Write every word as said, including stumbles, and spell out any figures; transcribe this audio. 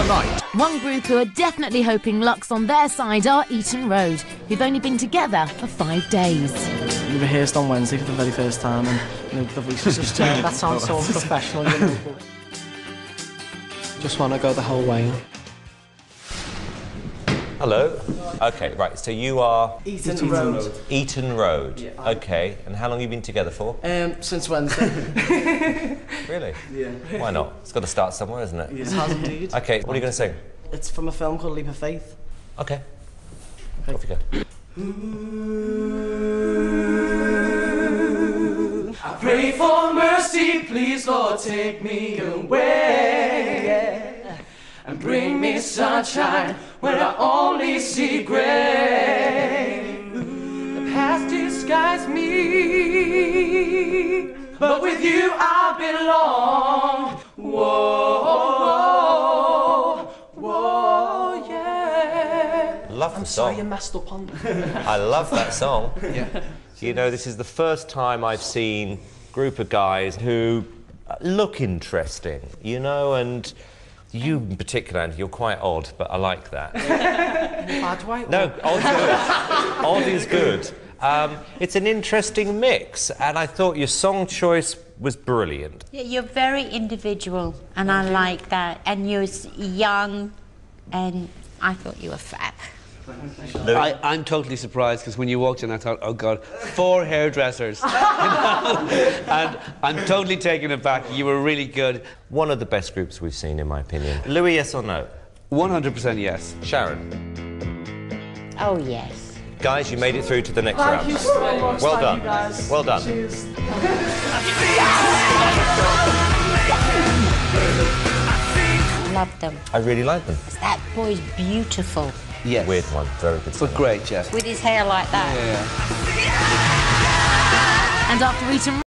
tonight. One group who are definitely hoping luck's on their side are Eton Road, who've only been together for five days. We rehearsed on Wednesday for the very first time, and you know, the voices just changed. That sounds so unprofessional, you know. Just want to go the whole way. Hello. Okay, right, so you are... Eton, Eton Road. Road. Eton Road. Yeah. Okay, and how long have you been together for? Um, since Wednesday. Really? Yeah. Why not? It's got to start somewhere, isn't it? Yeah. It has indeed. Okay, what are you going to sing? It's from a film called Leap of Faith. Okay. Okay. Off you go. Ooh, I pray for mercy, please, Lord, take me away. And bring me sunshine where I only see grey. The past disguised me, but with you I belong. Whoa, whoa, yeah. Love the I'm song. sorry you messed up on I love that song. Yeah. You know, this is the first time I've seen a group of guys who look interesting, you know, and you in particular, Andy, you're quite odd, but I like that. bad way? No, odd's good. Odd is good. Um, it's an interesting mix, and I thought your song choice was brilliant. Yeah, you're very individual, and I like that. And you're s- young, and I thought you were fab. I, I'm totally surprised because when you walked in I thought, oh God, four hairdressers. You know? And I'm totally taken aback. You were really good. One of the best groups we've seen, in my opinion. Louis, yes or no? one hundred percent yes. Sharon? Oh, yes. Guys, you made it through to the next Thank round. you so much. Well Thank done. you guys. Well done. Cheers. Love them. I really like them. That boy's beautiful. Yes. Weird one, very good. But great, Jeff. With his hair like that. Yeah. And after Eton